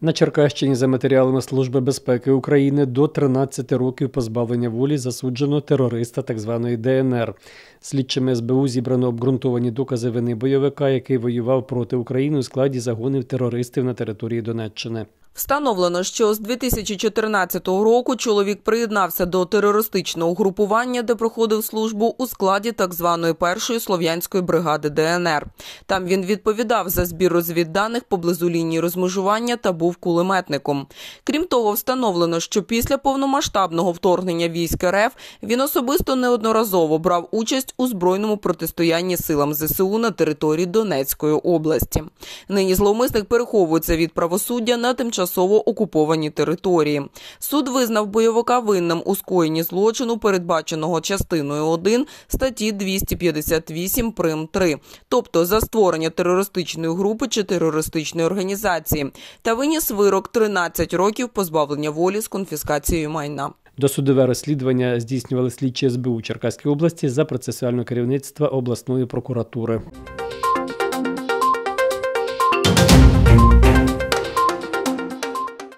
На Черкащині за матеріалами Служби безпеки України до 13 років позбавлення волі засуджено терориста т.зв. ДНР. Слідчими СБУ зібрано обґрунтовані докази вини бойовика, який воював проти України у складі загонів терористів на території Донеччини. Встановлено, що з 2014 року чоловік приєднався до терористичного угрупування, де проходив службу у складі так званої першої слов'янської бригади ДНР. Там він відповідав за збір розвідданих поблизу лінії розмежування та був кулеметником. Крім того, встановлено, що після повномасштабного вторгнення військ РФ він особисто неодноразово брав участь у збройному протистоянні силам ЗСУ на території Донецької області. Нині зловмисник переховується від правосуддя на тимчасово окуповані території. Суд визнав бойовика винним у скоєнні злочину, передбаченого частиною 1 статті 258 прим. 3, тобто за створення терористичної групи чи терористичної організації, та виніс вирок 13 років позбавлення волі з конфіскацією майна. Досудове розслідування здійснювали слідчі СБУ Черкаської області за процесуального керівництва обласної прокуратури.